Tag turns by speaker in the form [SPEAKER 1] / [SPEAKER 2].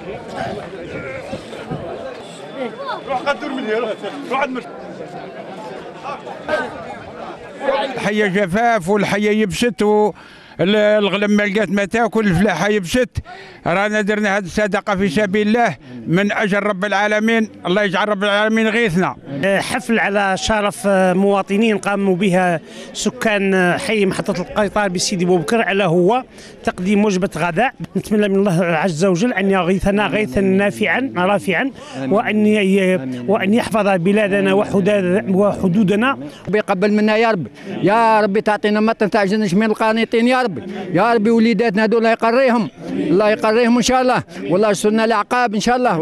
[SPEAKER 1] روح قدر من هنا روح عند
[SPEAKER 2] الحية جفاف والحية يبست الغلم ما لقات ما تاكل، الفلاحة يبست. رانا درنا هذه الصدقة في سبيل الله من أجل رب العالمين، الله يجعل رب العالمين غيثنا.
[SPEAKER 3] حفل على شرف مواطنين قاموا بها سكان حي محطة القيطار بسيدي بوبكر، على هو تقديم وجبة غداء. نتمنى من الله عز وجل أن يغيثنا غيثا نافعا رافعا، وأن يحفظ بلادنا وحدودنا.
[SPEAKER 4] يقبل منا يا رب، يا ربي تعطينا ما تنتعجنش من القانطين يا ربي، يا ربي وليداتنا هذول الله يقريهم، الله يقريهم ان شاء الله، والله يسترنا العقاب ان شاء الله.